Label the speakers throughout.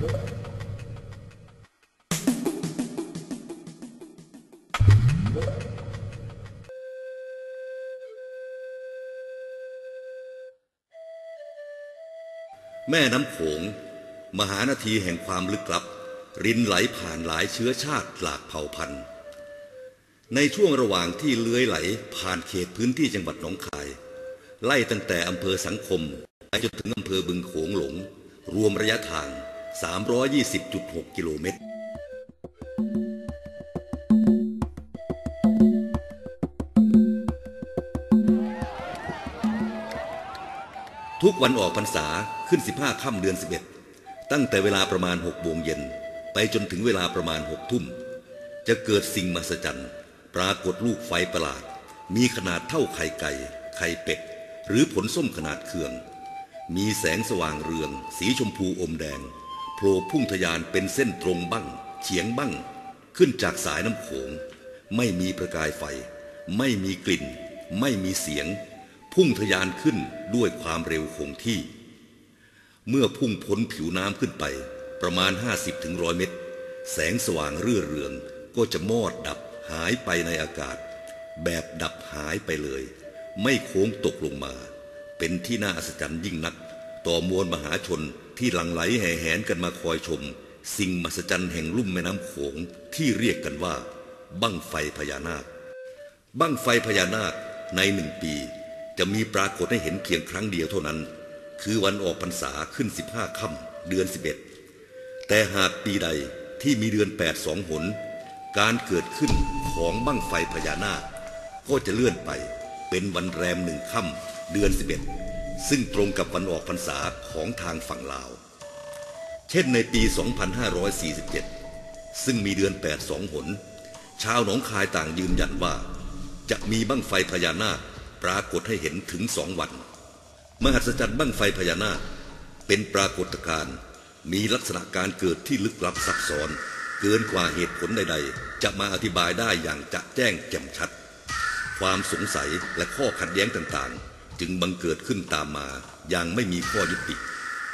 Speaker 1: แม่น้ำโขงมหานาทีแห่งความลึกลับรินไหลผ่านหลายเชื้อชาติหลากเผ่าพันธุ์ในช่วงระหว่างที่เลื้อยไหลผ่านเขตพื้นที่จังหวัดหนองคายไล่ตั้งแต่อำเภอสังคมไปจนถึงอำเภอบึงโขงหลงรวมระยะทาง 320.6 กิโลเมตรทุกวันออกพรรษาขึ้น15 ค่ำเดือน 11ตั้งแต่เวลาประมาณ6 โมงเย็นไปจนถึงเวลาประมาณ6 ทุ่มจะเกิดสิ่งมหัศจรรย์ปรากฏลูกไฟประหลาดมีขนาดเท่าไข่ไก่ไข่เป็ดหรือผลส้มขนาดเคืองมีแสงสว่างเรืองสีชมพูอมแดงโผล่พุ่งทะยานเป็นเส้นตรงบั้งเฉียงบั้งขึ้นจากสายน้ำโขงไม่มีประกายไฟไม่มีกลิ่นไม่มีเสียงพุ่งทะยานขึ้นด้วยความเร็วคงที่เมื่อพุ่งพ้นผิวน้ำขึ้นไปประมาณ 50-100 เมตรแสงสว่างเรื่อเรืองก็จะมอดดับหายไปในอากาศแบบดับหายไปเลยไม่โค้งตกลงมาเป็นที่น่าอัศจรรย์ยิ่งนักต่อมวลมหาชนที่หลั่งไหลแห่แหนกันมาคอยชมสิ่งมหัศจรรย์แห่งลุ่มแม่น้ำโขงที่เรียกกันว่าบั้งไฟพญานาคบั้งไฟพญานาคใน1 ปีจะมีปรากฏให้เห็นเพียงครั้งเดียวเท่านั้นคือวันออกพรรษาขึ้น15 ค่ำเดือน 11แต่หากปีใดที่มีเดือน8 2 หนการเกิดขึ้นของบั้งไฟพญานาคก็จะเลื่อนไปเป็นวันแรม1 ค่ำเดือน 11ซึ่งตรงกับวันออกพรรษาของทางฝั่งลาวเช่นในปี 2547ซึ่งมีเดือน8 2 หนชาวหนองคายต่างยืนยันว่าจะมีบั้งไฟพญานาคปรากฏให้เห็นถึง2 วันมหัศจรรย์บั้งไฟพญานาคเป็นปรากฏการณ์มีลักษณะการเกิดที่ลึกลับซับซ้อนเกินกว่าเหตุผลใดๆจะมาอธิบายได้อย่างจะแจ้งแจ่มชัดความสงสัยและข้อขัดแย้งต่างๆจึงบังเกิดขึ้นตามมาอย่างไม่มีข้อยุติ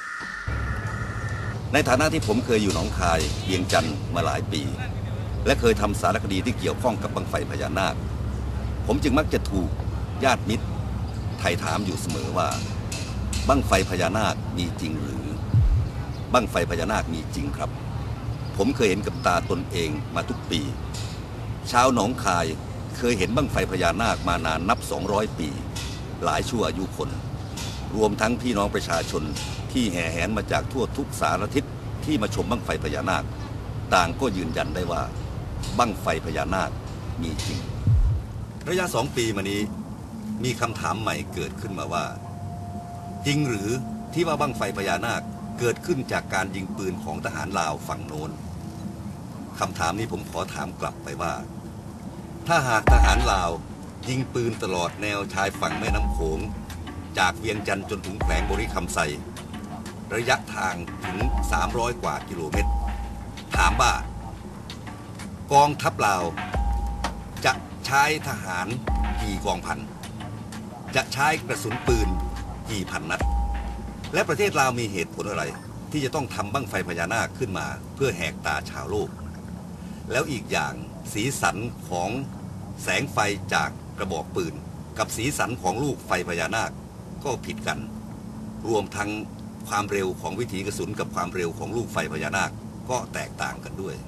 Speaker 1: ในฐานะที่ผมเคยอยู่หนองคายเวียงจันทร์มาหลายปีและเคยทำสารคดีที่เกี่ยวข้องกับบั้งไฟพญานาคผมจึงมักจะถูกญาติมิตรไถ่ถามอยู่เสมอว่าบั้งไฟพญานาคมีจริงหรือบั้งไฟพญานาคมีจริงครับผมเคยเห็นกับตาตนเองมาทุกปีชาวหนองคายเคยเห็นบั้งไฟพญานาคมานานนับ200 ปีหลายชั่วอายุคนรวมทั้งพี่น้องประชาชนที่แห่แหนมาจากทั่วทุกสารทิศที่มาชมบั้งไฟพญานาคต่างก็ยืนยันได้ว่าบั้งไฟพญานาคมีจริงระยะ2 ปีมานี้มีคำถามใหม่เกิดขึ้นมาว่าจริงหรือที่ว่าบั้งไฟพญานาคเกิดขึ้นจากการยิงปืนของทหารลาวฝั่งโน้นคำถามนี้ผมขอถามกลับไปว่าถ้าหากทหารลาวยิงปืนตลอดแนวชายฝั่งแม่น้ำโขงจากเวียงจันทร์จนถึงแขวงบริคำไซระยะทางถึง300 กว่ากิโลเมตรถามว่ากองทัพลาวจะใช้ทหารกี่กองพันจะใช้กระสุนปืนกี่พันนัดและประเทศลาวมีเหตุผลอะไรที่จะต้องทำบั้งไฟพญานาคขึ้นมาเพื่อแหกตาชาวโลกแล้วอีกอย่างสีสันของแสงไฟจากกระบอกปืนกับสีสันของลูกไฟพญานาคก็ผิดกันรวมทั้งความเร็วของวิถีกระสุนกับความเร็วของลูกไฟพญานาคก็แตกต่างกันด้วย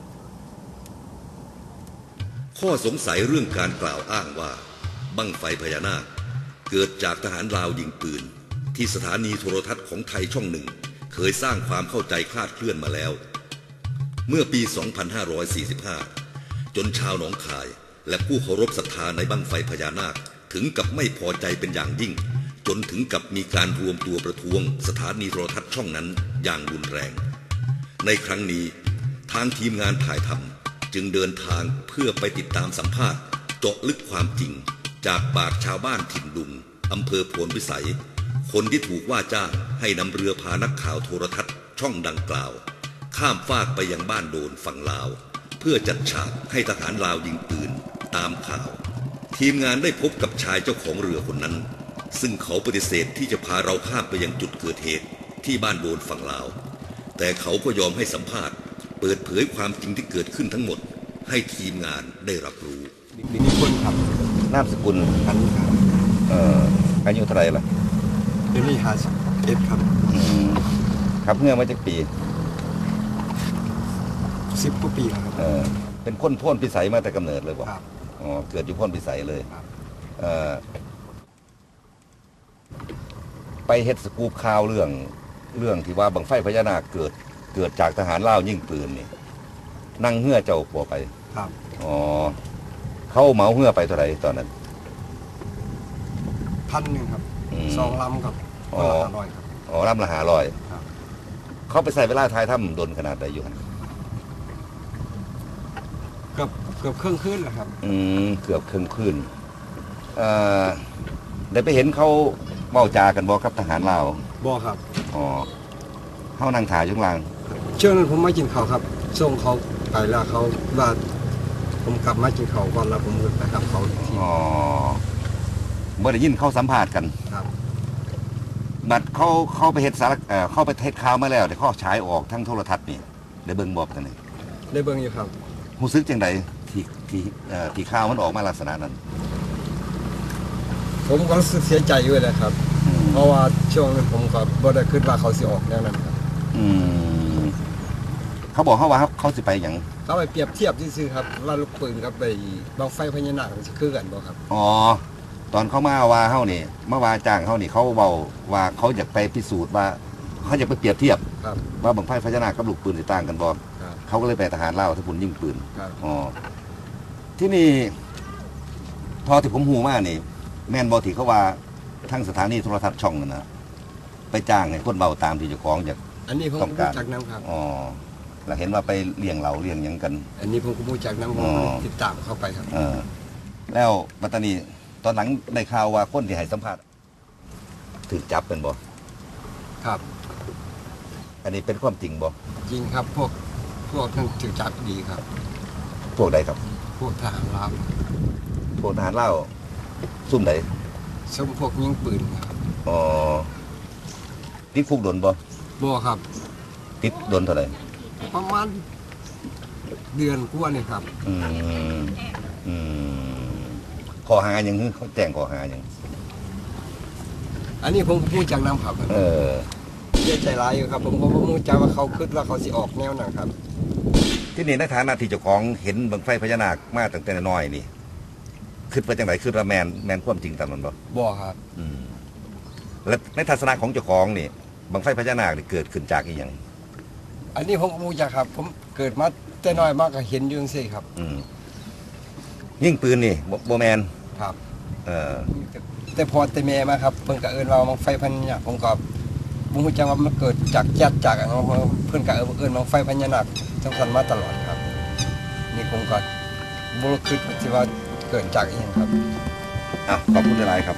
Speaker 1: ข้อสงสัยเรื่องการกล่าวอ้างว่าบั้งไฟพญานาคเกิดจากทหารลาวยิงปืนที่สถานีโทรทัศน์ของไทยช่องหนึ่งเคยสร้างความเข้าใจคลาดเคลื่อนมาแล้วเมื่อปี 2545 จนชาวหนองคายและผู้เคารพศรัทธาในบั้งไฟพญานาคถึงกับไม่พอใจเป็นอย่างยิ่งจนถึงกับมีการรวมตัวประท้วงสถานีโทรทัศน์ช่องนั้นอย่างรุนแรงในครั้งนี้ทางทีมงานถ่ายทำจึงเดินทางเพื่อไปติดตามสัมภาษณ์เจาะลึกความจริงจากปากชาวบ้านถิ่นดุงอำเภอโพนพิสัยคนที่ถูกว่าจ้างให้นำเรือพานักข่าวโทรทัศน์ช่องดังกล่าวข้ามฟากไปยังบ้านโดนฝั่งลาวเพื่อจัดฉากให้ทหารลาวยิงปืนตามข่าวทีมงานได้พบกับชายเจ้าของเรือคนนั้นซึ่งเขาปฏิเสธที่จะพาเราข้ามไปยังจุดเกิดเหตุที่บ้านโดนฝั่งลาวแต่เขาก็ยอมให้สัมภาษณ์เปิดเผยความจริงที่เกิดขึ้นทั้งหมดให้ทีมงานได้รับรู้
Speaker 2: มีคนครับ
Speaker 1: นามสกุล
Speaker 2: อันนี้ครับ
Speaker 1: อายุเท่าไหร่ล่ะ
Speaker 2: เดี๋ยวนี้51ครับ
Speaker 1: ครับเมื่อมาจากปี
Speaker 2: 10 กว่าปีแล้วครับ
Speaker 1: เป็นคนพ้นพิสัยมาแต่กำเนิดเลยป่ะ
Speaker 2: ครับ
Speaker 1: อ๋อเกิดอยู่พ้นพิสัยเลยไปเฮ็ดสกู๊ปข่าวเรื่องที่ว่าบังไฟพญานาคเกิดจากทหารลาวยิงปืนนี่นั่งเหื่อเจ้าปัวไป
Speaker 2: ครับ
Speaker 1: อ๋อเขาเหมาเหื่อไปเท่าไหร่ตอนนั้น
Speaker 2: 1,000ครับ2 ลำครับ500ครับ
Speaker 1: อ๋อลำละ500
Speaker 2: ครับ
Speaker 1: เขาไปใส่เวลาทายถ้ำโดนขนาดใดอยู่
Speaker 2: เกือบครึ่งคืนแหละครับ
Speaker 1: เกือบครึ่งคืนได้ไปเห็นเขาเว้าจากันบ่ครับทหารลาว
Speaker 2: บ่ครับ
Speaker 1: อ๋อเขานั่งถ่ายอยู่ข้างล่าง
Speaker 2: ช่วงนั้นผมมากินข้าวครับส่งเขาไปแล้วเขาว่าผมกลับมากินข้าวก่อนแล้วผมไปกับเขาที่
Speaker 1: อ๋อเมื่อได้ยินเขาสัมภาษณ์กัน
Speaker 2: ครับ
Speaker 1: บัดเขาไปเฮ็ดสารเข้าไปเทศข่าวมาแล้วเดี๋ยวเขาฉายออกทั้งโทรทัศน์นี่ได้เบิ่งบ่กันนี่
Speaker 2: ได้เบิ่งอยู่ครับ
Speaker 1: รู้สึกจังไดที่ข่าวมันออกมาลักษณะนั้น
Speaker 2: ผมก็รู้สึกเสียใจอยู่เลยครับเพราะว่าช่วงนั้นผมก็บ่ได้คิดว่าเขาสิออกแนวนั้นครับ
Speaker 1: เขาบอกว่าเขาสิไปอย่าง
Speaker 2: เขาไปเปรียบเทียบซื่อๆครับว่าลูกปืนกับไปบังไฟพญานาคมันสิคือกันบ่ครับ
Speaker 1: อ๋อตอนเขามาว่าเฮานี่มาว่าจ้างเฮานี่เขาเว้าว่าเขาอยากไปพิสูจน์ว่าเขาอยากไปเปรียบเทียบว่าบังไฟพญานาคกับลูกปืนสิต่างกันบ่เขาก็เลยไปทหารลาวที่พุ่นยิงปืนอ๋อที่นี่พอที่ผมหูมานี่แม่นบ่ที่เขาว่าทั้งสถานีโทรทัศน์ช่องนั่นนะไปจ้างให้คนเบาตามที่เจ้าของอยาก
Speaker 2: อันนี้ผมรู้จักน้ำครับ
Speaker 1: อ๋อแล้วเห็นว่าไปเลี้ยงเหล่าเลี้ยงยังกัน
Speaker 2: อันนี้ผมก็รู้จักน้ำผมติดตามเข้าไปครับ
Speaker 1: แล้วปัตตานีตอนหลังได้ข่าวว่าคนที่ให้สัมภาษณ์ถูกจับเป็นบ่
Speaker 2: ครับ
Speaker 1: อันนี้เป็นความจริงบ่
Speaker 2: จริงครับพวกทั้งถูกจับดีครับ
Speaker 1: พวกใดครับ
Speaker 2: พวกทหารลาว
Speaker 1: พวกทหารลาวซุ่มใด
Speaker 2: ซุ่มพวกยิงปืนครับ
Speaker 1: อ๋อติดคุกโดนบ่
Speaker 2: ครับ
Speaker 1: ติดโดนเท่าไหร่
Speaker 2: ประมาณเดือนกว่านี่ครับ
Speaker 1: ข้อหาอย่างนี้เขาแจ้งข้อหาอย่าง
Speaker 2: อันนี้ผมพูดจากน้ำครับเยอะใจร้ายอยู่ครับผมก็พูดจากว่าเขาคิดว่าเขาสิออกแนวนั้นครับ
Speaker 1: ที่นี่ในฐานะที่เจ้าของเห็นบังไฟพญานาคมาตั้งแต่น้อยนี่คิดว่าจังไหนคือระแมนความจริงตามนั้น
Speaker 2: บ่ครับ
Speaker 1: และในทัศนะของเจ้าของนี่บังไฟพญานาคนี่เกิดขึ้นจากอีหยัง
Speaker 2: อันนี้ผมรู้จักครับผมเกิดมาแต่น้อยมากก็เห็นอยู่สิครับ
Speaker 1: ยิ่งปืนนี่โบแมน
Speaker 2: ครับแต่พอแต่แม่มาครับเพิ่นก็เอิ้นว่าบังไฟพญานาคผมก็บ่รู้จักว่ามันเกิดจากแจ๊ดจากเพิ่นก็เอิ้นบังไฟพญานาคทั้งคนมาตลอดครับนี่ผมก็บ่คิดว่าเกิดจากอีหยังครับ
Speaker 1: ขอบคุณหลายๆครับ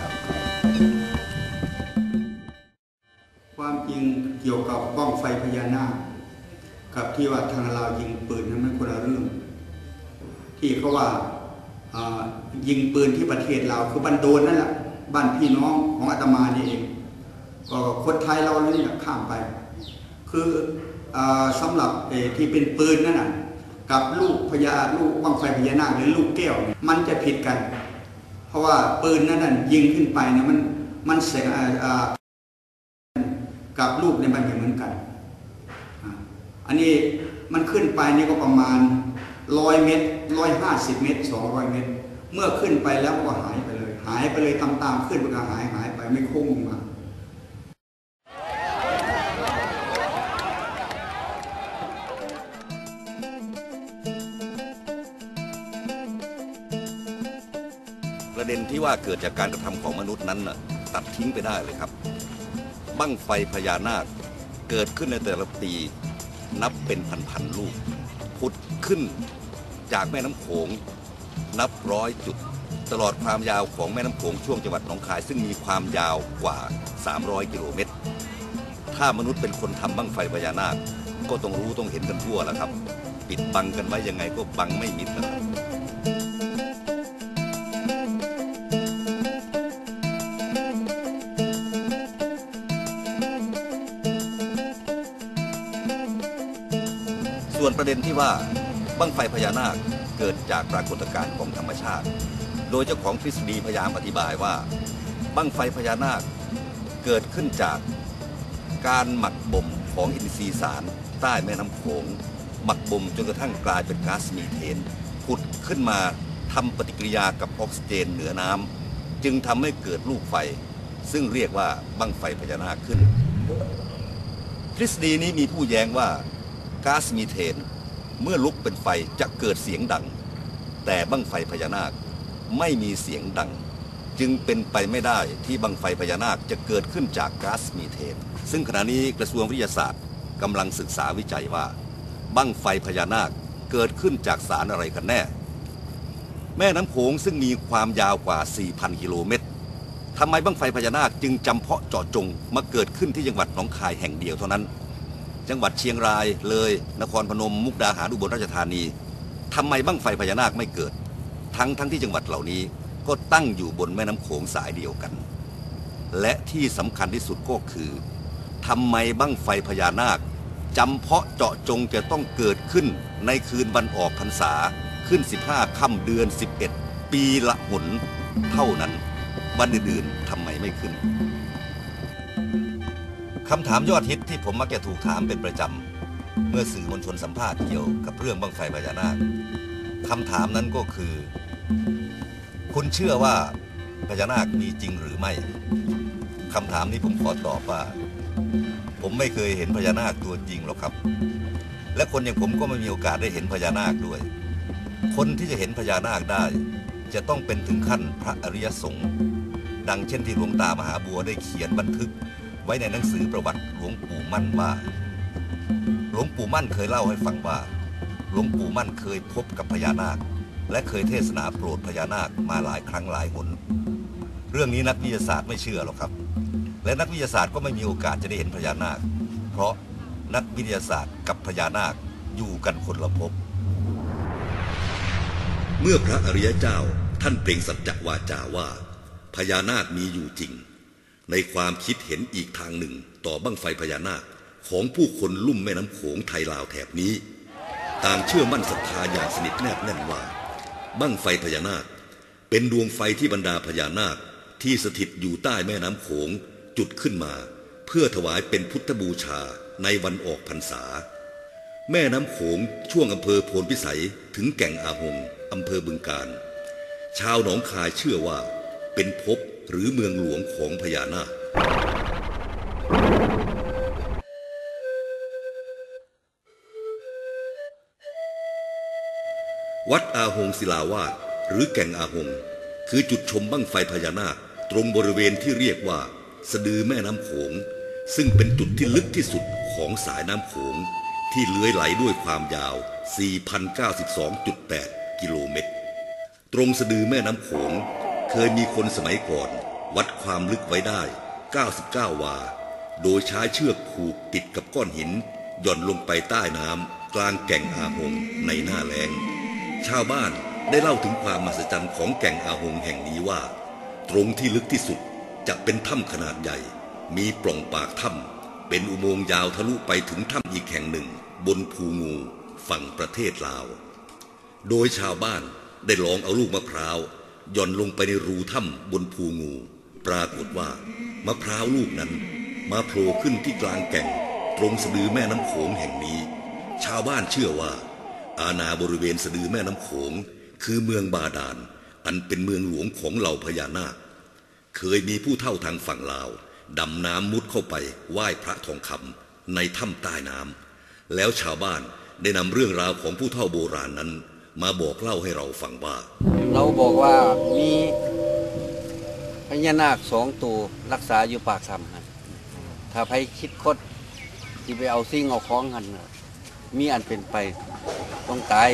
Speaker 3: ความจริงเกี่ยวกับบ้องไฟพญานาคกับที่ว่าทางลาวยิงปืนนั้นมันคนละเรื่องที่เขาว่ายิงปืนที่ประเทศลาวคือบ้านโดนนั่นแหละบ้านพี่น้องของอาตมานี่เองก็คนไทยเรานี่แหละข้ามไปคือสำหรับที่เป็นปืนนั่นน่ะกับลูกบ้องไฟพญานาคหรือลูกแก้วมันจะผิดกันเพราะว่าปืนนั้นยิงขึ้นไปเนี่ยมันเสียงกับลูกในมันเหมือนกันอันนี้มันขึ้นไปนี่ก็ประมาณ100 เมตร150 เมตร200 เมตรเมื่อขึ้นไปแล้วก็หายไปเลยตามขึ้นมันก็หายไปไม่คงลงมา
Speaker 1: ประเด็นที่ว่าเกิดจากการกระทำของมนุษย์นั้นน่ะตัดทิ้งไปได้เลยครับบั้งไฟพญานาคเกิดขึ้นในแต่ละปีนับเป็นพันลูกผุดขึ้นจากแม่น้ำโขงนับ100 จุดตลอดความยาวของแม่น้ำโขงช่วงจังหวัดหนองคายซึ่งมีความยาวกว่า300 กิโลเมตรถ้ามนุษย์เป็นคนทำบั้งไฟพญานาคก็ต้องรู้ต้องเห็นกันทั่วแล้วครับปิดบังกันไว้ยังไงก็บังไม่มิดนะครับ
Speaker 4: Thank you.
Speaker 1: ประเด็นที่ว่าบั้งไฟพญานาคเกิดจากปรากฏการณ์ของธรรมชาติโดยเจ้าของทฤษฎีพยายามอธิบายว่าบั้งไฟพญานาคเกิดขึ้นจากการหมักบ่มของอินทรีย์สารใต้แม่น้ำโขงหมักบ่มจนกระทั่งกลายเป็นก๊าซมีเทนผุดขึ้นมาทำปฏิกิริยากับออกซิเจนเหนือน้ำจึงทำให้เกิดลูกไฟซึ่งเรียกว่าบั้งไฟพญานาคขึ้นทฤษฎีนี้มีผู้แย้งว่าก๊าซมีเทนเมื่อลุกเป็นไฟจะเกิดเสียงดังแต่บั้งไฟพญานาคไม่มีเสียงดังจึงเป็นไปไม่ได้ที่บั้งไฟพญานาคจะเกิดขึ้นจากก๊าซมีเทนซึ่งขณะนี้กระทรวงวิทยาศาสตร์กำลังศึกษาวิจัยว่าบั้งไฟพญานาคเกิดขึ้นจากสารอะไรกันแน่แม่น้ำโขงซึ่งมีความยาวกว่า 4,000 กิโลเมตรทำไมบั้งไฟพญานาคจึงจำเพาะเจาะจงมาเกิดขึ้นที่จังหวัดหนองคายแห่งเดียวเท่านั้นจังหวัดเชียงรายเลยนครพนมมุกดาหารอุบลราชธานีทำไมบั้งไฟพญานาคไม่เกิดทั้งที่จังหวัดเหล่านี้ก็ตั้งอยู่บนแม่น้ำโขงสายเดียวกันและที่สำคัญที่สุดก็คือทำไมบั้งไฟพญานาคจำเพาะเจาะจงจะต้องเกิดขึ้นในคืนวันออกพรรษาขึ้น15ค่ำเดือน11ปีละหนเท่านั้นวันอื่นๆทำไมไม่ขึ้นคำถามยอดฮิตที่ผมมักจะถูกถามเป็นประจำเมื่อสื่อมวลชนสัมภาษณ์เกี่ยวกับเรื่องบั้งไฟพญานาคคำถามนั้นก็คือคุณเชื่อว่าพญานาคมีจริงหรือไม่คำถามนี้ผมขอตอบว่าผมไม่เคยเห็นพญานาคตัวจริงหรอกครับและคนอย่างผมก็ไม่มีโอกาสได้เห็นพญานาคด้วยคนที่จะเห็นพญานาคได้จะต้องเป็นถึงขั้นพระอริยสงฆ์ดังเช่นที่หลวงตามหาบัวได้เขียนบันทึกไว้ในหนังสือประวัติหลวงปู่มั่นว่าหลวงปู่มั่นเคยเล่าให้ฟังว่าหลวงปู่มั่นเคยพบกับพญานาคและเคยเทศนาโปรดพญานาคมาหลายครั้งหลายหนเรื่องนี้นักวิทยาศาสตร์ไม่เชื่อหรอกครับและนักวิทยาศาสตร์ก็ไม่มีโอกาสจะได้เห็นพญานาคเพราะนักวิทยาศาสตร์กับพญานาคอยู่กันคนละภพ
Speaker 4: เมื่อพระอริยเจ้าท่านเปล่งสัจจวาจาว่าพญานาคมีอยู่จริงในความคิดเห็นอีกทางหนึ่งต่อบั้งไฟพญานาคของผู้คนลุ่มแม่น้ำโขงไทยลาวแถบนี้ต่างเชื่อมั่นศรัทธาอย่างสนิทแนบแน่นว่าบั้งไฟพญานาคเป็นดวงไฟที่บรรดาพญานาคที่สถิตอยู่ใต้แม่น้ำโขงจุดขึ้นมาเพื่อถวายเป็นพุทธบูชาในวันออกพรรษาแม่น้ำโขงช่วงอำเภอโพนพิสัยถึงแก่งอาหงอำเภอบึงกาฬชาวหนองคายเชื่อว่าเป็นภพหรือเมืองหลวงของพญานาควัดอาหงศิลาวาสหรือแก่งอาหงคือจุดชมบั้งไฟพญานาคตรงบริเวณที่เรียกว่าสะดือแม่น้ำโขงซึ่งเป็นจุดที่ลึกที่สุดของสายน้ำโขงที่เลื้อยไหลด้วยความยาว 4,092.8 กิโลเมตรตรงสะดือแม่น้ำโขงเคยมีคนสมัยก่อนวัดความลึกไว้ได้99 วาโดยใช้เชือกผูกติดกับก้อนหินหย่อนลงไปใต้น้ำกลางแก่งอาหงในหน้าแล้งชาวบ้านได้เล่าถึงความมหัศจรรย์ของแก่งอาหงแห่งนี้ว่าตรงที่ลึกที่สุดจะเป็นถ้ำขนาดใหญ่มีปล่องปากถ้ำเป็นอุโมงค์ยาวทะลุไปถึงถ้ำอีกแห่งหนึ่งบนภูงูฝั่งประเทศลาวโดยชาวบ้านได้ลองเอาลูกมะพร้าวหย่อนลงไปในรูถ้ำบนภูงูปรากฏว่ามะพร้าวลูกนั้นมาโผล่ขึ้นที่กลางแก่งตรงสะดือแม่น้ำโขงแห่งนี้ชาวบ้านเชื่อว่าอาณาบริเวณสะดือแม่น้ำโขงคือเมืองบาดาลอันเป็นเมืองหลวงของเหล่าพญานาคเคยมีผู้เฒ่าทางฝั่งลาวดำน้ำมุดเข้าไปไหว้พระทองคำในถ้ำใต้น้ำแล้วชาวบ้านได้นำเรื่องราวของผู้เฒ่าโบราณนั้นมาบอกเล่าให้เราฟังว่า
Speaker 5: เราบอกว่ามีพญานาค2 ตัวรักษาอยู่ปากถ้ำถ้าใครคิดคดที่ไปเอาสิ่งเอาของกันมีอันเป็นไปต้องตาย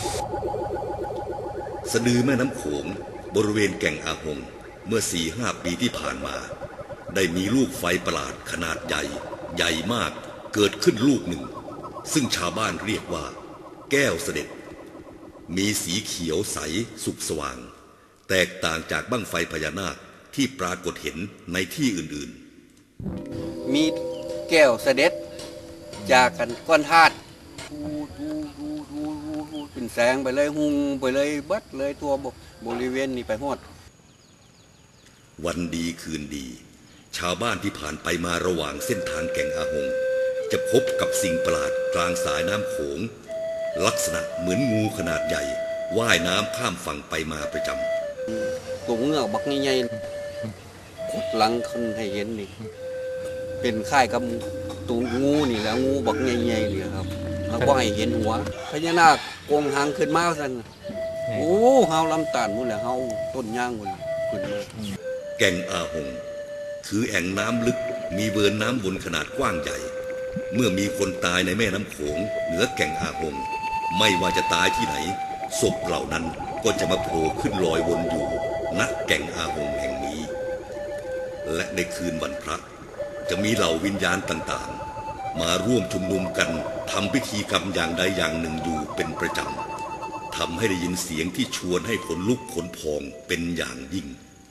Speaker 4: สะดือแม่น้ำโขงบริเวณแก่งอาหงเมื่อ 4-5 ปีที่ผ่านมาได้มีลูกไฟประหลาดขนาดใหญ่มากเกิดขึ้นลูกหนึ่งซึ่งชาวบ้านเรียกว่าแก้วเสด็จมีสีเขียวใสสุกสว่างแตกต่างจากบั้งไฟพญานาคที่ปรากฏเห็นในที่อื่น
Speaker 5: ๆมีแก้วเสด็จจากกันก้อนธาตุเป็นแสงไปเลยหุงไปเลยเบิดเลยตัวบริเวณนี้ไปหมด
Speaker 4: วันดีคืนดีชาวบ้านที่ผ่านไปมาระหว่างเส้นทางแก่งอาหงจะพบกับสิ่งประหลาดกลางสายน้ำโขงลักษณะเหมือนงูขนาดใหญ่ว่ายน้ำข้ามฝั่งไปมาประจำ
Speaker 5: ตัวเงือกบักใหญ่ๆขุดหลังขึ้นให้เห็นนี่เป็นค่ายกับตัวงูนี่แหละงูบักใหญ่ๆเลยครับแล้วก็ให้เห็นหัวพญานาคโกงหางขึ้นมาสั่นโอ้เฮาลำตาลหมดแล้วเฮาต้นย่างหมดขึ้นมา
Speaker 4: แก่งอาหงคือแอ่งน้ำลึกมีเวิร์นน้ำวนขนาดกว้างใหญ่เมื่อมีคนตายในแม่น้ำโขงเหนือแก่งอาหงไม่ว่าจะตายที่ไหนศพเหล่านั้นก็จะมาโผล่ขึ้นลอยวนอยู่ณแก่งอาหงแห่งนี้และในคืนวันพระจะมีเหล่าวิญญาณต่างๆมาร่วมชุมนุมกันทำพิธีกรรมอย่างใดอย่างหนึ่งอยู่เป็นประจำทำให้ได้ยินเสียงที่ชวนให้ขนลุกขนพองเป็นอย่างยิ่ง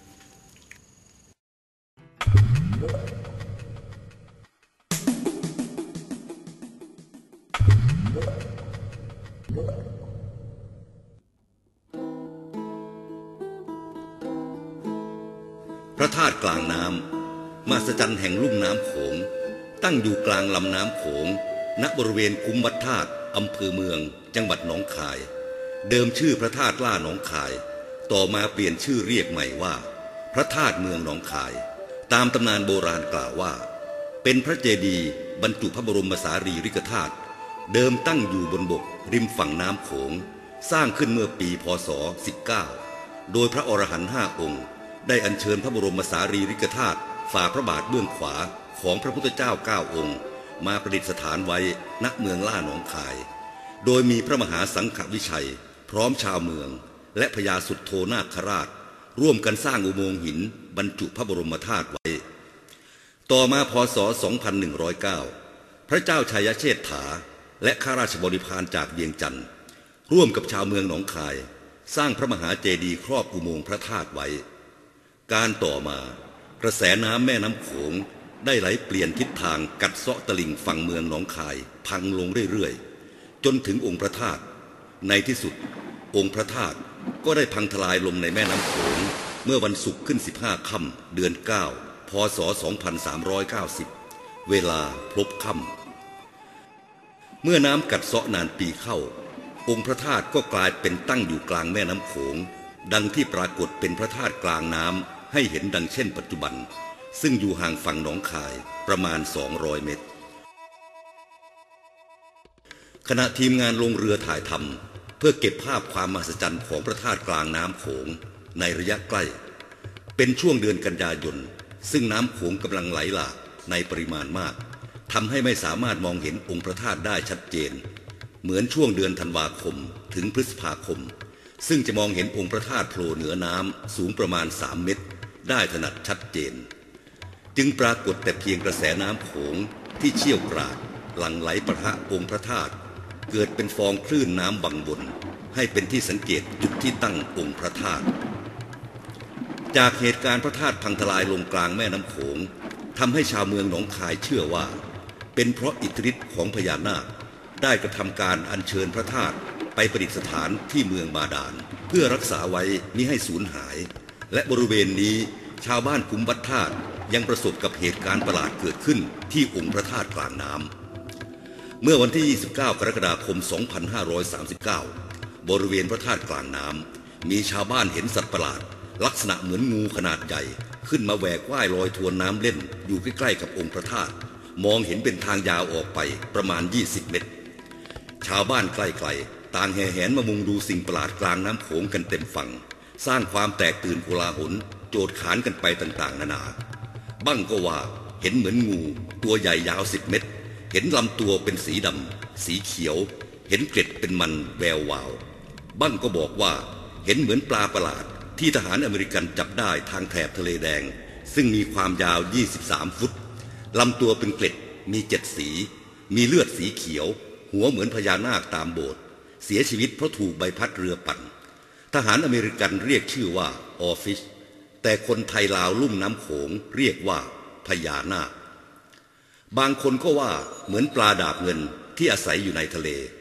Speaker 4: พระธาตุกลางน้ำมหัศจรรย์แห่งลุ่มน้ำโขงตั้งอยู่กลางลำน้ำโขงณบริเวณคุ้มวัดธาตุอำเภอเมืองจังหวัดหนองคายเดิมชื่อพระธาตุล่าหนองคายต่อมาเปลี่ยนชื่อเรียกใหม่ว่าพระธาตุเมืองหนองคายตามตำนานโบราณกล่าวว่าเป็นพระเจดีย์บรรจุพระบรมสารีริกธาตุเดิมตั้งอยู่บนบกริมฝั่งน้ำโขงสร้างขึ้นเมื่อปีพ.ศ. 19โดยพระอรหันต์5 องค์ได้อัญเชิญพระบรมสารีริกธาตุฝ่าพระบาทเบื้องขวาของพระพุทธเจ้า9 องค์มาประดิษฐานไว้ณเมืองล่าหนองคายโดยมีพระมหาสังฆวิชัยพร้อมชาวเมืองและพญาสุทโธนาคราชร่วมกันสร้างอุโมงค์หินบรรจุพระบรมธาตุไว้ต่อมาพ.ศ. 2109พระเจ้าชัยเชษฐาและข้าราชบริพารจากเวียงจันทร์ร่วมกับชาวเมืองหนองคายสร้างพระมหาเจดีย์ครอบอุโมงค์พระธาตุไว้การต่อมากระแสน้ำแม่น้ำโขงได้ไหลเปลี่ยนทิศทางกัดเซาะตลิ่งฝั่งเมืองหนองคายพังลงเรื่อยๆจนถึงองค์พระธาตุในที่สุดองค์พระธาตุก็ได้พังทลายลงในแม่น้ำโขงเมื่อวันศุกร์ขึ้น15 ค่ำเดือน9 พ.ศ. 2390เวลาพลบค่ำเมื่อน้ำกัดเซาะนานปีเข้าองค์พระธาตุก็กลายเป็นตั้งอยู่กลางแม่น้ำโขงดังที่ปรากฏเป็นพระธาตุกลางน้ำให้เห็นดังเช่นปัจจุบันซึ่งอยู่ห่างฝั่งหนองคายประมาณ200 เมตรขณะทีมงานลงเรือถ่ายทำเพื่อเก็บภาพความมหัศจรรย์ของพระธาตุกลางน้ำโขงในระยะใกล้เป็นช่วงเดือนกันยายนซึ่งน้ำโขงกำลังไหลหลากในปริมาณมากทำให้ไม่สามารถมองเห็นองค์พระธาตุได้ชัดเจนเหมือนช่วงเดือนธันวาคมถึงพฤษภาคมซึ่งจะมองเห็นองค์พระธาตุโผล่เหนือน้ำสูงประมาณ3 เมตรได้ถนัดชัดเจนจึงปรากฏแต่เพียงกระแสน้ำโขงที่เชี่ยวกรากหลั่งไหลปะทะองค์พระธาตุเกิดเป็นฟองคลื่นน้ำบังบนให้เป็นที่สังเกตจุดที่ตั้งองค์พระธาตุจากเหตุการณ์พระธาตุพังทลายลงกลางแม่น้ำโขงทำให้ชาวเมืองหนองคายเชื่อว่าเป็นเพราะอิทธิฤทธิ์ของพญานาคได้กระทำการอัญเชิญพระธาตุไปประดิษฐานที่เมืองบาดาลเพื่อรักษาไว้มิให้สูญหายและบริเวณนี้ชาวบ้านคุ้มวัดธาตุยังประสบกับเหตุการณ์ประหลาดเกิดขึ้นที่องค์พระธาตุกลางน้ำเมื่อวันที่29 กรกฎาคม 2539บริเวณพระธาตุกลางน้ำมีชาวบ้านเห็นสัตว์ประหลาดลักษณะเหมือนงูขนาดใหญ่ขึ้นมาแหวกว่ายลอยทวนน้ำเล่นอยู่ใกล้ๆกับองค์พระธาตุมองเห็นเป็นทางยาวออกไปประมาณ20 เมตรชาวบ้านใกล้ๆต่างแห่แหนมามุงดูสิ่งประหลาดกลางน้ำโขงกันเต็มฝั่งสร้างความแตกตื่นโกลาหลโจดขานกันไปต่างๆนานาบ้างก็ว่าเห็นเหมือนงูตัวใหญ่ยาว10 เมตรเห็นลำตัวเป็นสีดำสีเขียวเห็นเกล็ดเป็นมันแวววาวบ้างก็บอกว่าเห็นเหมือนปลาประหลาดที่ทหารอเมริกันจับได้ทางแถบทะเลแดงซึ่งมีความยาว23 ฟุตลำตัวเป็นเกล็ดมี7 สีมีเลือดสีเขียวหัวเหมือนพญานาคตามโบสถ์เสียชีวิตเพราะถูกใบพัดเรือปั่นทหารอเมริกันเรียกชื่อว่าออฟิชแต่คนไทยลาวลุ่มน้ำโขงเรียกว่าพญานาคบางคนก็ว่าเหมือนปลาดาบเงินที่อาศัยอยู่ในทะเล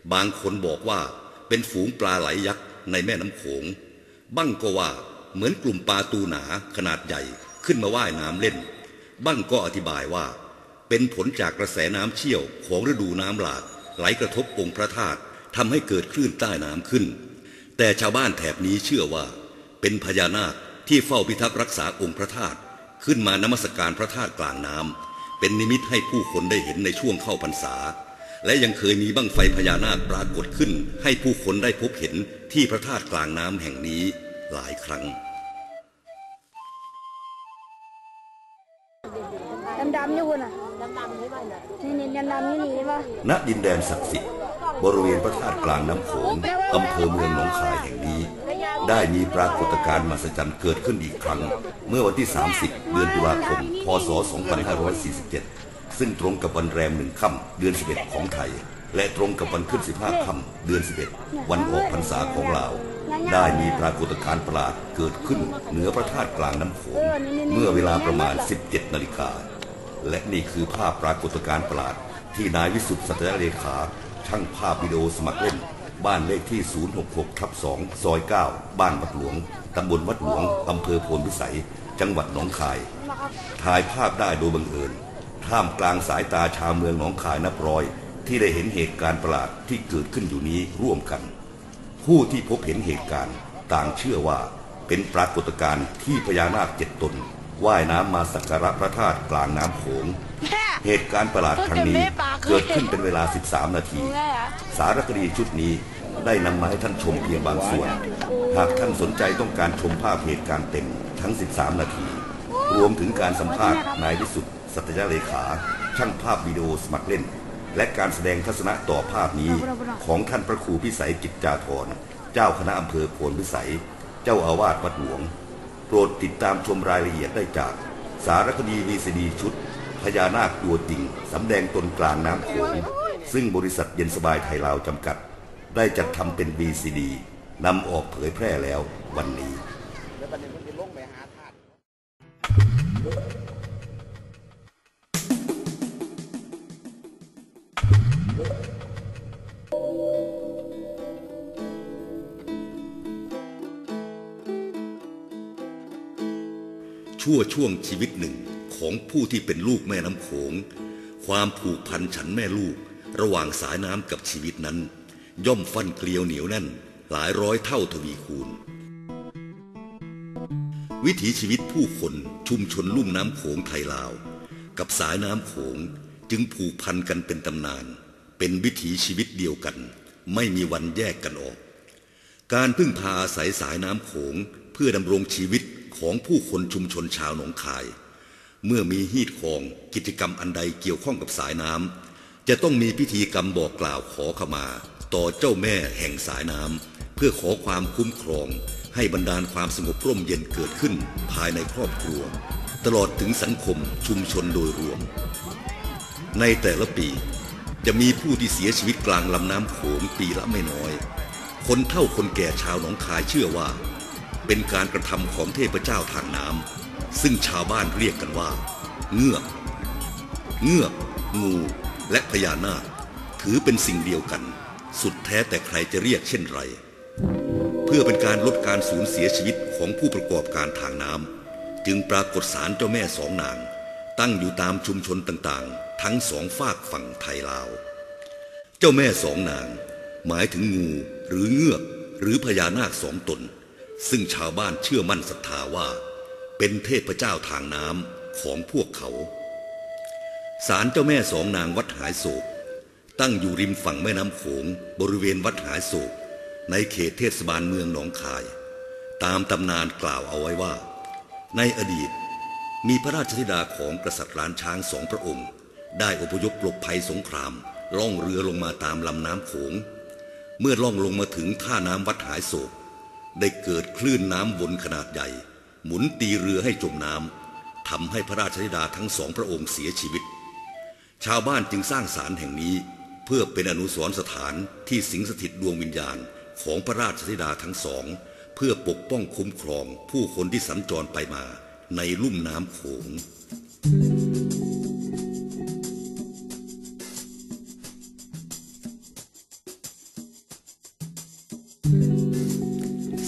Speaker 4: บางคนบอกว่าเป็นฝูงปลาไหลยักษ์ในแม่น้ำโขงบ้างก็ว่าเหมือนกลุ่มปลาตูหนาขนาดใหญ่ขึ้นมาว่ายน้ำเล่นบ้างก็อธิบายว่าเป็นผลจากกระแสน้ำเชี่ยวของฤดูน้ำหลากไหลกระทบองค์พระธาตุทำให้เกิดคลื่นใต้น้ำขึ้นแต่ชาวบ้านแถบนี้เชื่อว่าเป็นพญานาคที่เฝ้าพิทักษ์รักษาองค์พระธาตุขึ้นมานมัสการพระธาตุกลางน้ำเป็นนิมิตให้ผู้คนได้เห็นในช่วงเข้าพรรษาและยังเคยมีบั้งไฟพญานาคปรากฏขึ้นให้ผู้คนได้พบเห็นที่พระธาตุกลางน้ำแห่งนี้หลายครั้ง
Speaker 6: ดำๆอยู่น่ะดำๆนี่ป่ะนี่ดำๆนี่ป่ะ
Speaker 4: ณดินแดนศักดิ์สิทธิ์บริเวณพระธาตุกลางน้ำโขงอำเภอเมืองหนองคายแห่งนี้ได้มีปรากฏการณ์มหัศจรรย์เกิดขึ้นอีกครั้งเมื่อวันที่30เดือนตุลาคมพ.ศ. 2547ซึ่งตรงกับวันแรม1 ค่ำเดือน11ของไทยและตรงกับวันขึ้น15 ค่ำเดือน11วันออกพรรษาของลาวได้มีปรากฏการณ์ประหลาดเกิดขึ้นเหนือพระธาตุกลางน้ำโขงเมื่อเวลาประมาณ 17 นาฬิกาและนี่คือภาพปรากฏการณ์ประหลาดที่นายวิสุทธิ์สัตยเลขาช่างภาพวิดีโอสมัครเล่นบ้านเลขที่ 066/2 ซอย 9 บ้านวัดหลวงตำบลวัดหลวงอำเภอโพนพิสัยจังหวัดหนองคายถ่ายภาพได้โดยบังเอิญท่ามกลางสายตาชาวเมืองหนองคายนับร้อยที่ได้เห็นเหตุการณ์ประหลาดที่เกิดขึ้นอยู่นี้ร่วมกันผู้ที่พบเห็นเหตุการณ์ต่างเชื่อว่าเป็นปรากฏการณ์ที่พญานาค7 ตนว่ายน้ำมาสักการะพระธาตุกลางน้ำโขงเหตุการณ์ประหลาดครั้งนี้เกิดขึ้นเป็นเวลา13 นาทีสารคดีชุดนี้ได้นำมาให้ท่านชมเพียงบางส่วนหากท่านสนใจต้องการชมภาพเหตุการณ์เต็มทั้ง13 นาทีรวมถึงการสัมภาษณ์นายวิสุทธิ์สัตยเลขาช่างภาพวิดีโอสมัครเล่นและการแสดงทัศนะต่อภาพนี้ของท่านพระครูพิสัยกิจจาธรเจ้าคณะอำเภอโพนพิสัยเจ้าอาวาสวัดหลวงโปรดติดตามชมรายละเอียดได้จากสารคดีVCDชุดพญานาคตัวจริงสำแดงตนกลางน้ำโขงซึ่งบริษัทเย็นสบายไทยลาวจำกัดได้จัดทำเป็น VCD นำออกเผยแพร่แล้ววันนี้ช่วงชีวิตหนึ่งของผู้ที่เป็นลูกแม่น้ำโขงความผูกพันฉันแม่ลูกระหว่างสายน้ำกับชีวิตนั้นย่อมฟันเกลียวเหนียวแน่นหลายร้อยเท่าทวีคูณวิถีชีวิตผู้คนชุมชนลุ่มน้ำโขงไทยลาวกับสายน้ำโขงจึงผูกพันกันเป็นตำนานเป็นวิถีชีวิตเดียวกันไม่มีวันแยกกันออกการพึ่งพาอาศัยสายน้ำโขงเพื่อดำรงชีวิตของผู้คนชุมชนชาวหนองคายเมื่อมีฮีทคองกิจกรรมอันใดเกี่ยวข้องกับสายน้ำจะต้องมีพิธีกรรมบอกกล่าวขอขมาต่อเจ้าแม่แห่งสายน้ำเพื่อขอความคุ้มครองให้บรรดาลความสงบร่มเย็นเกิดขึ้นภายในครอบครัวตลอดถึงสังคมชุมชนโดยรวมในแต่ละปีจะมีผู้ที่เสียชีวิตกลางลำน้ำโขงปีละไม่น้อยคนเฒ่าคนแก่ชาวหนองคายเชื่อว่าเป็นการกระทำของเทพเจ้าทางน้ำซึ่งชาวบ้านเรียกกันว่าเงือกงูและพญานาคถือเป็นสิ่งเดียวกันสุดแท้แต่ใครจะเรียกเช่นไรเพื่อเป็นการลดการสูญเสียชีวิตของผู้ประกอบการทางน้ำจึงปรากฏศาลเจ้าแม่สองนางตั้งอยู่ตามชุมชนต่างๆทั้งสองฝากฝั่งไทยลาวเจ้าแม่สองนางหมายถึงงูหรือเงือกหรือพญานาค2 ตนซึ่งชาวบ้านเชื่อมั่นศรัทธาว่าเป็นเทพเจ้าทางน้ำของพวกเขาศาลเจ้าแม่สองนางวัดหายโศกตั้งอยู่ริมฝั่งแม่น้ำโขงบริเวณวัดหายโศกในเขตเทศบาลเมืองหนองคายตามตำนานกล่าวเอาไว้ว่าในอดีตมีพระราชธิดาของกษัตริย์ล้านช้าง2 พระองค์ได้อพยพหลบภัยสงครามล่องเรือลงมาตามลำน้ำโขงเมื่อล่องลงมาถึงท่าน้ำวัดหายโศกได้เกิดคลื่นน้ำวนขนาดใหญ่หมุนตีเรือให้จมน้ำทำให้พระราชธิดาทั้ง2 พระองค์เสียชีวิตชาวบ้านจึงสร้างศาลแห่งนี้เพื่อเป็นอนุสรณ์สถานที่สิงสถิตดวงวิญญาณของพระราชธิดาทั้ง2เพื่อปกป้องคุ้มครองผู้คนที่สัญจรไปมาในลุ่มน้ำโขง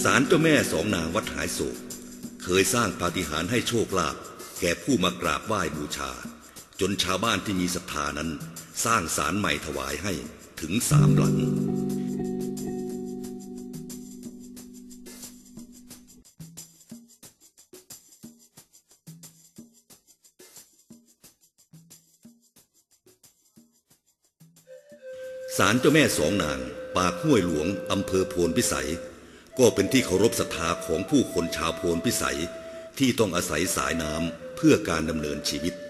Speaker 4: ศาลเจ้าแม่สองนางวัดหายโศกเคยสร้างปาฏิหาริย์ให้โชคลาภแก่ผู้มากราบไหว้บูชาจนชาวบ้านที่มีศรัทธานั้นสร้างศาลใหม่ถวายให้ถึง3 หลังศาลเจ้าแม่สองนางปากห้วยหลวงอำเภอโพนพิสัยก็เป็นที่เคารพศรัทธาของผู้คนชาวโพนพิสัยที่ต้องอาศัยสายน้ำเพื่อการดำเนินชีวิต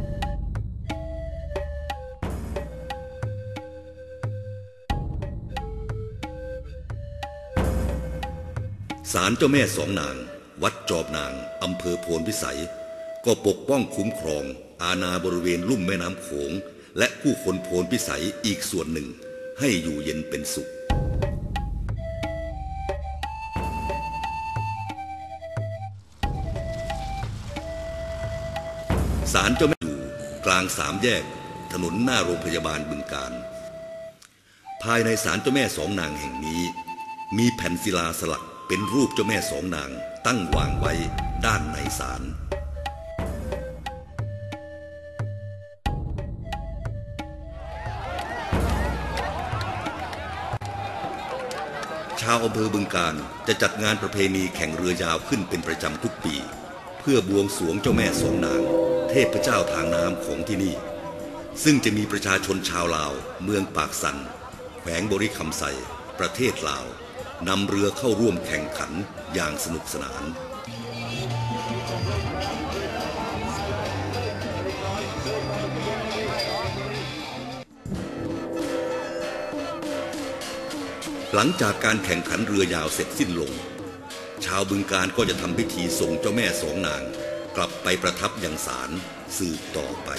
Speaker 4: ศาลเจ้าแม่สองนางวัดจอบนางอำเภอโพนพิสัยก็ปกป้องคุ้มครองอาณาบริเวณลุ่มแม่น้ำโขงและผู้คนโพนพิสัยอีกส่วนหนึ่งให้อยู่เย็นเป็นสุขศาลเจ้าแม่อยู่กลาง3 แยกถนนหน้าโรงพยาบาลบึงกาฬภายในศาลเจ้าแม่สองนางแห่งนี้มีแผ่นศิลาสลักเป็นรูปเจ้าแม่สองนางตั้งวางไว้ด้านในศาลชาวอำเภอบึงกาฬจะจัดงานประเพณีแข่งเรือยาวขึ้นเป็นประจำทุกปีเพื่อบวงสรวงเจ้าแม่สองนางเทพเจ้าทางน้ำของที่นี่ซึ่งจะมีประชาชนชาวลาวเมืองปากสันแขวงบริคำไซประเทศลาวนำเรือเข้าร่วมแข่งขันอย่างสนุกสนานหลังจากการแข่งขันเรือยาวเสร็จสิ้นลงชาวบึงกาฬก็จะทำพิธีส่งเจ้าแม่สองนางกลับไปประทับยังศาลสืบต่อไป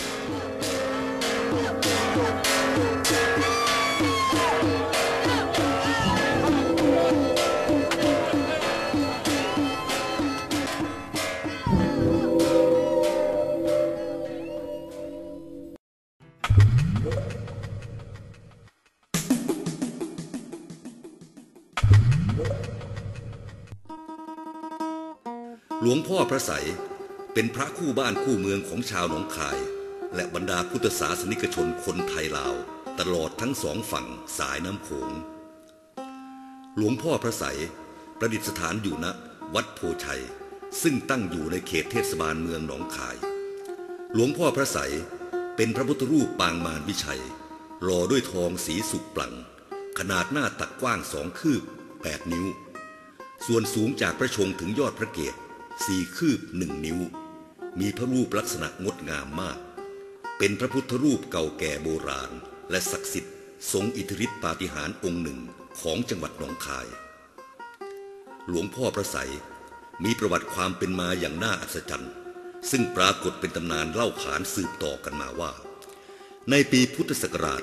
Speaker 4: หลวงพ่อพระไสยเป็นพระคู่บ้านคู่เมืองของชาวหนองคายและบรรดาพุทธศาสนิกชนคนไทยลาวตลอดทั้ง2 ฝั่งสายน้ำโขงหลวงพ่อพระไสยประดิษฐานอยู่ณวัดโพชัยซึ่งตั้งอยู่ในเขตเทศบาลเมืองหนองคายหลวงพ่อพระไสยเป็นพระพุทธรูปปางมารวิชัยหล่อด้วยทองสีสุกปลั่งขนาดหน้าตักกว้าง2 คืบ 8 นิ้วส่วนสูงจากพระชงถึงยอดพระเกศ4 คืบ 1 นิ้วมีพระรูปลักษณะงดงามมากเป็นพระพุทธรูปเก่าแก่โบราณและศักดิ์สิทธิ์ทรงอิทธิฤทธิปาฏิหาริย์องค์หนึ่งของจังหวัดหนองคายหลวงพ่อพระไสยมีประวัติความเป็นมาอย่างน่าอัศจรรย์ซึ่งปรากฏเป็นตำนานเล่าขานสืบต่อกันมาว่าในปีพุทธศักราช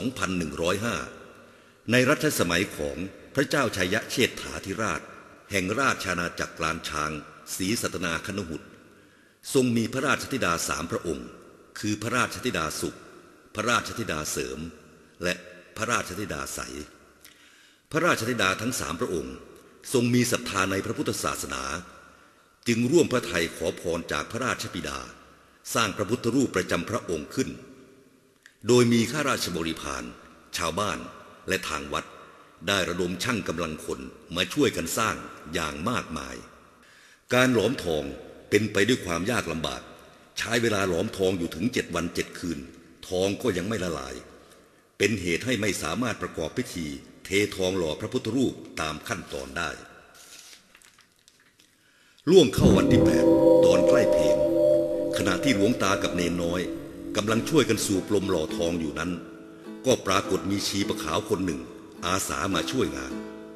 Speaker 4: 2105 ในรัชสมัยของพระเจ้าชัยเชษฐาธิราชแห่งราชอาณาจักรกลานช้างศรีสัตนาคณหุตทรงมีพระราชธิดา3 พระองค์คือพระราชธิดาสุขพระราชธิดาเสริมและพระราชธิดาใสพระราชธิดาทั้ง3 พระองค์ทรงมีศรัทธาในพระพุทธศาสนาจึงร่วมพระทัยขอพรจากพระราชบิดาสร้างพระพุทธรูปประจำพระองค์ขึ้นโดยมีข้าราชบริพารชาวบ้านและทางวัดได้ระดมช่างกำลังคนมาช่วยกันสร้างอย่างมากมายการหลอมทองเป็นไปด้วยความยากลำบากใช้เวลาหลอมทองอยู่ถึง7 วัน 7 คืนทองก็ยังไม่ละลายเป็นเหตุให้ไม่สามารถประกอบพิธีเททองหล่อพระพุทธรูปตามขั้นตอนได้ล่วงเข้าวันที่ 8ตอนใกล้เพลงขณะที่หลวงตากับเนนน้อยกำลังช่วยกันสูบลมหล่อทองอยู่นั้นก็ปรากฏมีชีปะขาวคนหนึ่งอาสามาช่วยงาน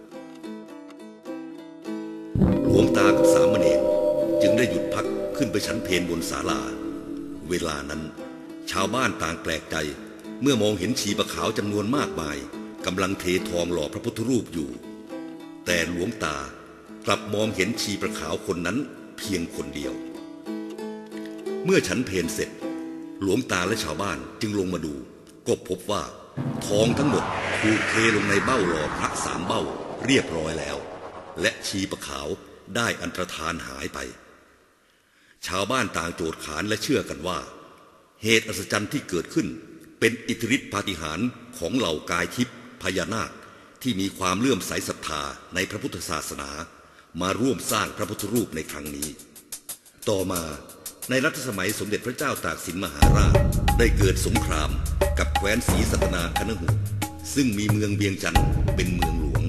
Speaker 4: หลวงตากับสามเณรจึงได้หยุดพักขึ้นไปฉันเพลบนศาลาเวลานั้นชาวบ้านต่างแปลกใจเมื่อมองเห็นชีปะขาวจำนวนมากมายกำลังเททองหล่อพระพุทธรูปอยู่แต่หลวงตากลับมองเห็นชีปะขาวคนนั้นเพียงคนเดียวเมื่อฉันเพลเสร็จหลวงตาและชาวบ้านจึงลงมาดูก็พบว่าทองทั้งหมดถูกเทลงในเบ้าหล่อพระ3 เบ้าเรียบร้อยแล้วและชีปะขาวได้อันตรธานหายไปชาวบ้านต่างโจทย์ขานและเชื่อกันว่าเหตุอัศจรรย์ที่เกิดขึ้นเป็นอิทธิฤทธิปาฏิหาริย์ของเหล่ากายทิพย์พญานาคที่มีความเลื่อมใสศรัทธาในพระพุทธศาสนามาร่วมสร้างพระพุทธรูปในครั้งนี้ต่อมาในรัชสมัยสมเด็จพระเจ้าตากสินมหาราชได้เกิดสงครามกับแคว้นศรีสัตนาคณหุซึ่งมีเมืองเวียงจันทร์เป็นเมืองหลวง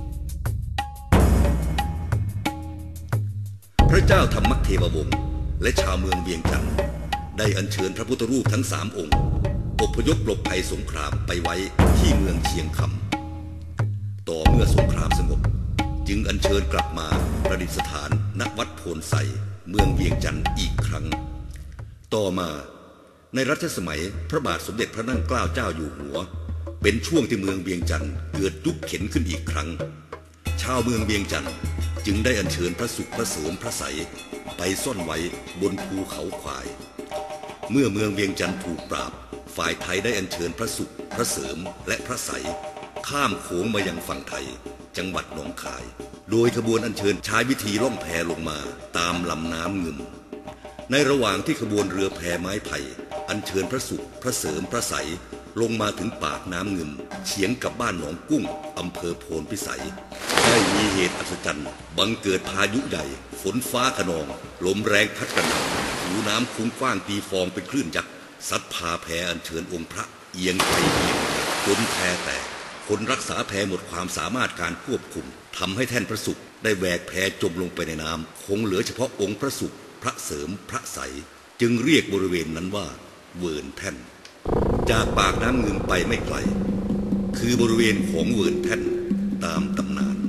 Speaker 4: พระเจ้าธรรมเทววงศ์และชาวเมืองเวียงจันทร์ได้อัญเชิญพระพุทธรูปทั้ง3 องค์อพยพหลบภัยสงครามไปไว้ที่เมืองเชียงคำต่อเมื่อสงครามสงบจึงอัญเชิญกลับมาประดิษฐานณวัดโพนไซเมืองเวียงจันทร์อีกครั้งต่อมาในรัชสมัยพระบาทสมเด็จพระนั่งเกล้าเจ้าอยู่หัวเป็นช่วงที่เมืองเวียงจันทร์เกิดยุคเข็นขึ้นอีกครั้งชาวเมืองเวียงจันทร์จึงได้อัญเชิญพระสุขพระเสริมพระใสไปซ่อนไว้บนภูเขาควายเมื่อเมืองเวียงจันทร์ถูกปราบฝ่ายไทยได้อัญเชิญพระสุขพระเสริมและพระใสข้ามโขงมายังฝั่งไทยจังหวัดหนองคายโดยขบวนอัญเชิญใช้วิธีล่องแพลงมาตามลำน้ำงึมในระหว่างที่ขบวนเรือแพไม้ไผ่อัญเชิญพระสุขพระเสริมพระใสลงมาถึงปากน้ำงึมเฉียงกับบ้านหนองกุ้งอำเภอโพนพิสัยได้มีเหตุอัศจรรย์บังเกิดพายุใหญ่ฝนฟ้าคะนองลมแรงพัดกระหน่ำหูน้ำคุ้งกว้างตีฟองเป็นคลื่นยักษ์ซัดพาแพอัญเชิญองค์พระเอียงไปเอียงจนแพแตกคนรักษาแพหมดความสามารถการควบคุมทำให้แท่นพระสุขได้แหวกแพจมลงไปในน้ำคงเหลือเฉพาะองค์พระสุขพระเสริมพระใสจึงเรียกบริเวณนั้นว่าเวิร์นแท่นจากปากน้ำงึมไปไม่ไกลคือบริเวณของเวิร์นแท่นตามตำนาน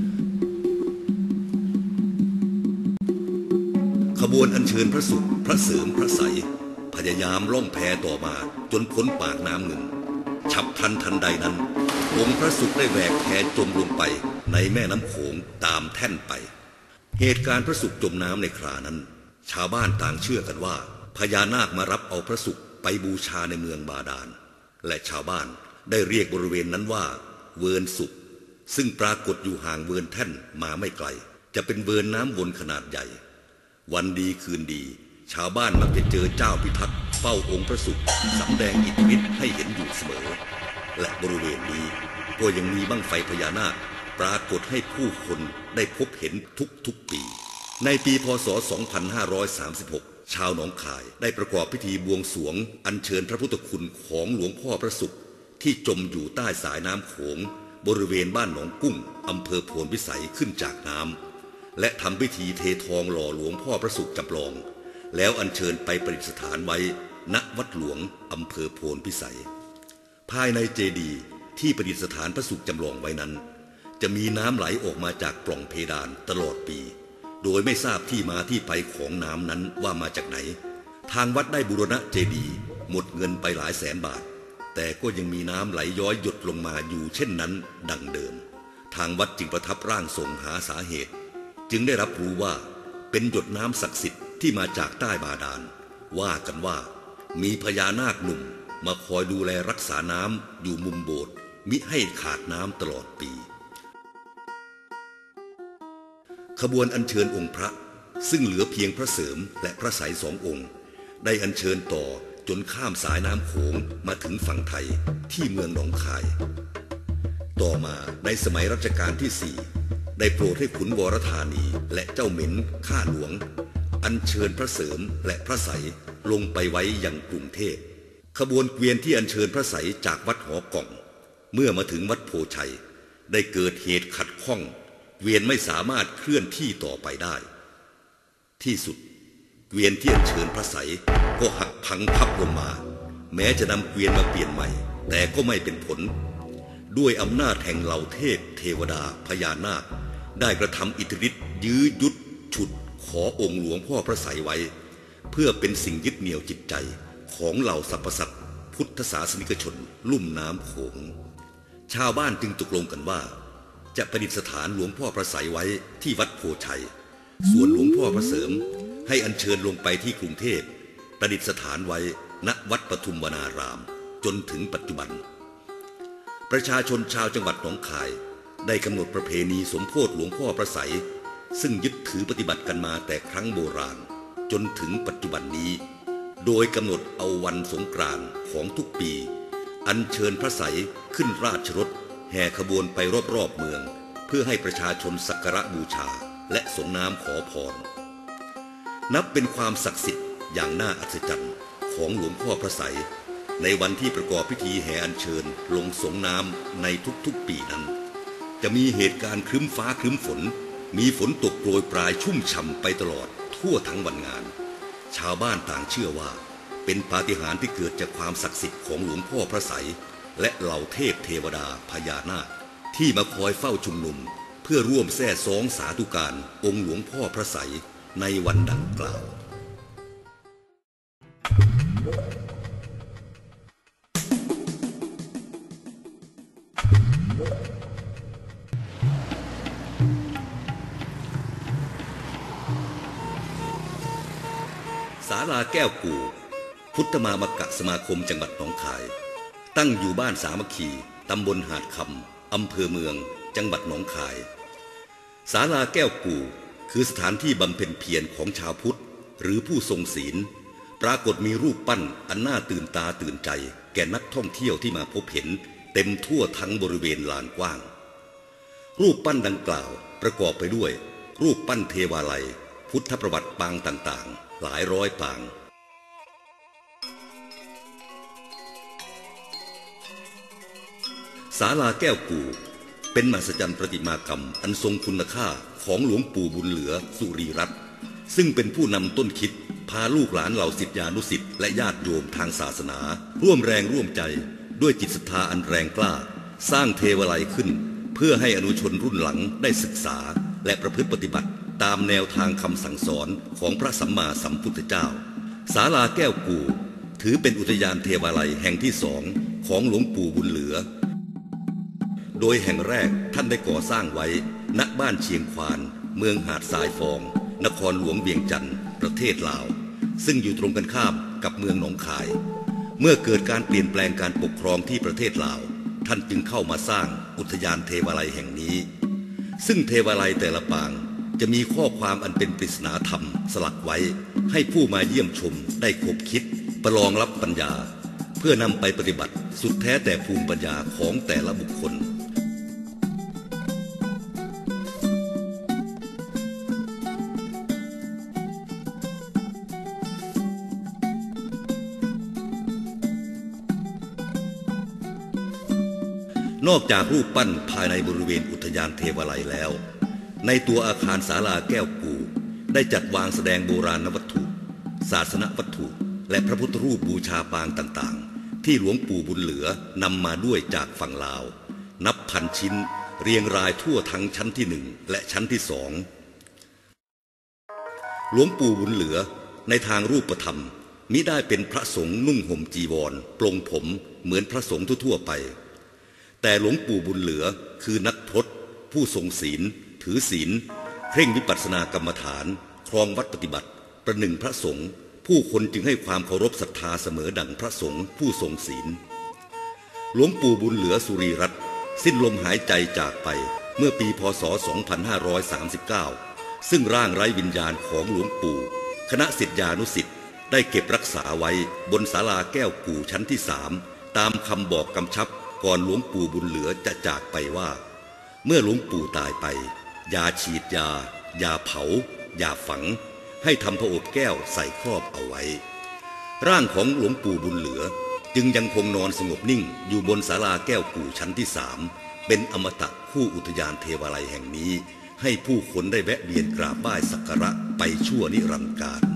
Speaker 4: ขบวนอัญเชิญพระสุขพระเสริมพระใสพยายามล่องแพต่อมาจนพ้นปากน้ำงึมฉับพลันทันใดนั้นองค์พระสุขได้แหวกแพจมลงไปในแม่น้ำโขงตามแท่นไปเหตุการณ์พระสุขจมน้ำในครานั้นชาวบ้านต่างเชื่อกันว่าพญานาคมารับเอาพระสุขไปบูชาในเมืองบาดาลและชาวบ้านได้เรียกบริเวณนั้นว่าเวิร์นสุขซึ่งปรากฏอยู่ห่างเวิร์นแท่นมาไม่ไกลจะเป็นเวิร์นน้ำวนขนาดใหญ่วันดีคืนดีชาวบ้านมักจะเจอเจ้าพิทักษ์เฝ้าองค์พระสุขสำแดงอิทธิฤทธิ์ให้เห็นอยู่เสมอและบริเวณนี้ก็ยังมีบั้งไฟพญานาคปรากฏให้ผู้คนได้พบเห็นทุกปีในปีพ.ศ. 2536ชาวหนองคายได้ประกอบพิธีบวงสรวงอัญเชิญพระพุทธคุณของหลวงพ่อพระสุขที่จมอยู่ใต้สายน้ำโขงบริเวณบ้านหนองกุ้งอำเภอโพนพิสัยขึ้นจากน้ำและทำพิธีเททองหล่อหลวงพ่อพระสุขจำลองแล้วอัญเชิญไปประดิษฐานไว้ณวัดหลวงอำเภอโพนพิสัยภายในเจดีย์ที่ประดิษฐานพระสุขจำลองไว้นั้นจะมีน้ำไหลออกมาจากปล่องเพดานตลอดปีโดยไม่ทราบที่มาที่ไปของน้ำนั้นว่ามาจากไหนทางวัดได้บูรณะเจดีย์หมดเงินไปหลายแสนบาทแต่ก็ยังมีน้ำไหลย้อยหยดลงมาอยู่เช่นนั้นดังเดิมทางวัดจึงประทับร่างทรงหาสาเหตุจึงได้รับรู้ว่าเป็นหยดน้ำศักดิ์สิทธิ์ที่มาจากใต้บาดาลว่ากันว่ามีพญานาคหนุ่มมาคอยดูแลรักษาน้ำอยู่มุมโบสถ์มิให้ขาดน้ำตลอดปีขบวนอัญเชิญองค์พระซึ่งเหลือเพียงพระเสริมและพระใส2 องค์ได้อัญเชิญต่อจนข้ามสายน้ำโขงมาถึงฝั่งไทยที่เมืองหนองคายต่อมาในสมัยรัชกาลที่4ได้โปรดให้ขุนวรธานีและเจ้าเหม็นข้าหลวงอัญเชิญพระเสริมและพระใสลงไปไว้ยังกรุงเทพขบวนเกวียนที่อัญเชิญพระใสจากวัดหอกล่องเมื่อมาถึงวัดโพชัยได้เกิดเหตุขัดข้องเกวียนไม่สามารถเคลื่อนที่ต่อไปได้ที่สุดเกวียนที่อัญเชิญพระใสก็หักพังพับลงมาแม้จะนำเกวียนมาเปลี่ยนใหม่แต่ก็ไม่เป็นผลด้วยอำนาจแห่งเหล่าเทพเทวดาพญานาคได้กระทำอิทธิฤทธิ์ยื้อยุดฉุดขอองค์หลวงพ่อพระใสไว้เพื่อเป็นสิ่งยึดเหนี่ยวจิตใจของเหล่าสรรพสัตว์พุทธศาสนิกชนลุ่มน้ำโขงชาวบ้านจึงตกลงกันว่าจะประดิษฐานหลวงพ่อพระใสไว้ที่วัดโพชัยส่วนหลวงพ่อพระเสริมให้อัญเชิญลงไปที่กรุงเทพประดิษฐานไว้ณวัดปทุมวนารามจนถึงปัจจุบันประชาชนชาวจังหวัดหนองคายได้กำหนดประเพณีสมโภชหลวงพ่อพระไสยซึ่งยึดถือปฏิบัติกันมาแต่ครั้งโบราณจนถึงปัจจุบันนี้โดยกำหนดเอาวันสงกรานต์ของทุกปีอัญเชิญพระไสยขึ้นราชรถแห่ขบวนไปรอบๆเมืองเพื่อให้ประชาชนสักการะบูชาและส่งน้ำขอพรนับเป็นความศักดิ์สิทธิ์อย่างน่าอัศจรรย์ของหลวงพ่อพระไสยในวันที่ประกอบพิธีแห่อัญเชิญลงส่งน้ำในทุกๆปีนั้นจะมีเหตุการณ์ครึ้มฟ้าครึ้มฝนมีฝนตกโปรยปลายชุ่มฉ่ำไปตลอดทั่วทั้งวันงานชาวบ้านต่างเชื่อว่าเป็นปาฏิหาริย์ที่เกิดจากความศักดิ์สิทธิ์ของหลวงพ่อพระไสยและเหล่าเทพเทวดาพญานาคที่มาคอยเฝ้าชุมนุมเพื่อร่วมแส่ซ้องสาธุการองค์หลวงพ่อพระไสยในวันดังกล่าวศาลาแก้วกู่พุทธมามกะสมาคมจังหวัดหนองคายตั้งอยู่บ้านสามัคคีตำบลหาดคำอำเภอเมืองจังหวัดหนองคายศาลาแก้วกู่คือสถานที่บำเพ็ญเพียรของชาวพุทธหรือผู้ทรงศีลปรากฏมีรูปปั้นอันน่าตื่นตาตื่นใจแก่นักท่องเที่ยวที่มาพบเห็นเต็มทั่วทั้งบริเวณลานกว้างรูปปั้นดังกล่าวประกอบไปด้วยรูปปั้นเทวาลัยพุทธประวัติปางต่างๆหลายร้อยปางศาลาแก้วกู่เป็นมหัศจรรย์ประติมากรรมอันทรงคุณค่าของหลวงปู่บุญเหลือสุรีรัตน์ซึ่งเป็นผู้นำต้นคิดพาลูกหลานเหล่าศิษยานุศิษย์และญาติโยมทางศาสนาร่วมแรงร่วมใจด้วยจิตศรัทธาอันแรงกล้าสร้างเทวาลัยขึ้นเพื่อให้อนุชนรุ่นหลังได้ศึกษาและประพฤติปฏิบัติตามแนวทางคำสั่งสอนของพระสัมมาสัมพุทธเจ้าศาลาแก้วกู่ถือเป็นอุทยานเทวาลัยแห่งที่สองของหลวงปู่บุญเหลือโดยแห่งแรกท่านได้ก่อสร้างไว้ณบ้านเชียงควานเมืองหาดทรายฟองนครหลวงเวียงจันทร์ประเทศลาวซึ่งอยู่ตรงกันข้ามกับเมืองหนองคายเมื่อเกิดการเปลี่ยนแปลงการปกครองที่ประเทศลาวท่านจึงเข้ามาสร้างอุทยานเทวาลัยแห่งนี้ซึ่งเทวาลัยแต่ละปางจะมีข้อความอันเป็นปริศนาธรรมสลักไว้ให้ผู้มาเยี่ยมชมได้คบคิดประลองรับปัญญาเพื่อนำไปปฏิบัติสุดแท้แต่ภูมิปัญญาของแต่ละบุคคลนอกจากรูปปั้นภายในบริเวณอุทยานเทวาลัยแล้วในตัวอาคารศาลาแก้วกู่ได้จัดวางแสดงโบราณวัตถุศาสนวัตถุและพระพุทธรูปบูชาปางต่างๆที่หลวงปู่บุญเหลือนำมาด้วยจากฝั่งลาวนับพันชิ้นเรียงรายทั่วทั้งชั้นที่1และชั้นที่2หลวงปู่บุญเหลือในทางรูปธรรมมิได้เป็นพระสงฆ์นุ่งห่มจีวรปลงผมเหมือนพระสงฆ์ทั่วๆไปแต่หลวงปู่บุญเหลือคือนักพรตผู้ทรงศีลถือศีลเคร่งวิปัสสนากรรมฐานครองวัดปฏิบัติประหนึ่งพระสงฆ์ผู้คนจึงให้ความเคารพศรัทธาเสมอดังพระสงฆ์ผู้ทรงศีลหลวงปู่บุญเหลือสุรีรัตน์สิ้นลมหายใจจากไปเมื่อปีพ.ศ. 2539ซึ่งร่างไร้วิญญาณของหลวงปู่คณะศิษยานุศิษย์ได้เก็บรักษาไว้บนศาลาแก้วกู่ชั้นที่3ตามคำบอกกำชับก่อนหลวงปู่บุญเหลือจะจากไปว่าเมื่อหลวงปู่ตายไปอย่าฉีดยาอย่าเผาอย่าฝังให้ทำพระโอษฐ์แก้วใส่ครอบเอาไว้ร่างของหลวงปู่บุญเหลือจึงยังคงนอนสงบนิ่งอยู่บนศาลาแก้วกู่ชั้นที่3เป็นอมตะคู่อุทยานเทวาลัยแห่งนี้ให้ผู้คนได้แวะเวียนกราบไหว้สักการะไปชั่วนิรันดร์กาล